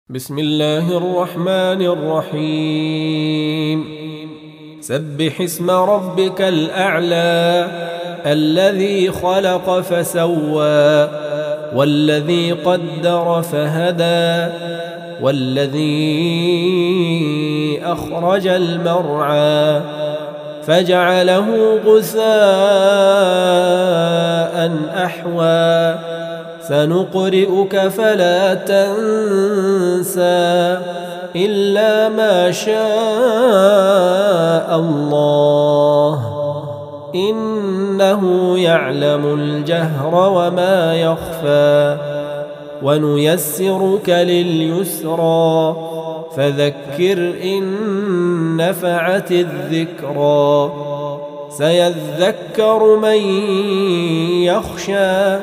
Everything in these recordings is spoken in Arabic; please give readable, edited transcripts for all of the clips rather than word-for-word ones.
بسم الله الرحمن الرحيم. سبح اسم ربك الأعلى الذي خلق فسوى والذي قدر فهدى والذي أخرج المرعى فجعله غثاء أحوى سنقرئك فلا تنسى إلا ما شاء الله إنه يعلم الجهر وما يخفى ونيسرك لليسرى فذكر إن نفعت الذكرى سيذكر من يخشى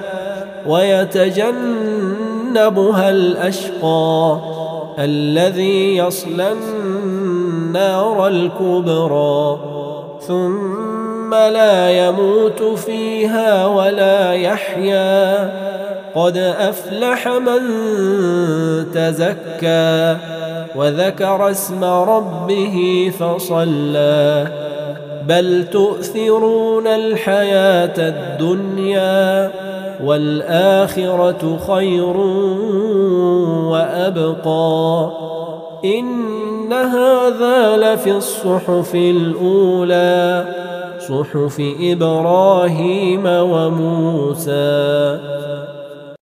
ويتجنبها الأشقى الذي يصلى النار الكبرى ثم لا يموت فيها ولا يحيا قد أفلح من تزكى وذكر اسم ربه فصلى بل تؤثرون الحياة الدنيا والآخرة خير وأبقى إن هذا لفي الصحف الأولى صحف إبراهيم وموسى.